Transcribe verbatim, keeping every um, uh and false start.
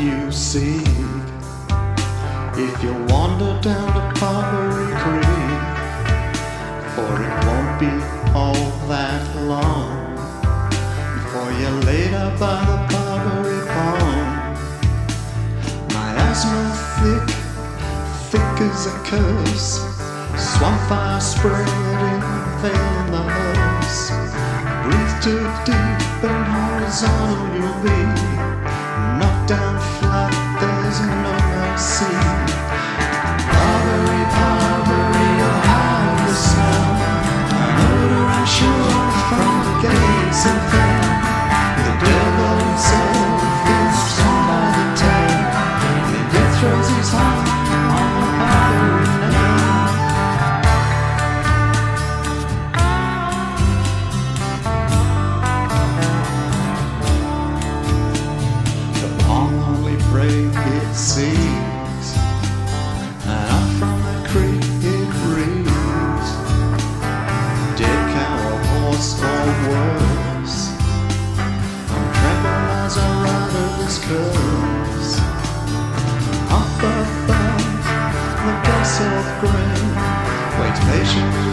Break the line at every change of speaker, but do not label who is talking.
you seek. If you wander down to Parbery Creek, for it won't be all that long before you're laid up by the Parbery Pond. My asthma thick, thick as a curse, swamp fire spreading, failing the hearse. Breathe too deep and horizontal you'll be, knocked down flat, there's no mercy. Parbery, Parbery, you'll have the smell, an odor I'm sure from the gates of hell. The devil himself is torn by the tail, and death throws his heart on the Parbery Nail. The palm only break it sees, and up from the creek it reads. Dead cow or horse or worse, I'm trembling as I ride over this curse. Up above the grass of green, wait patiently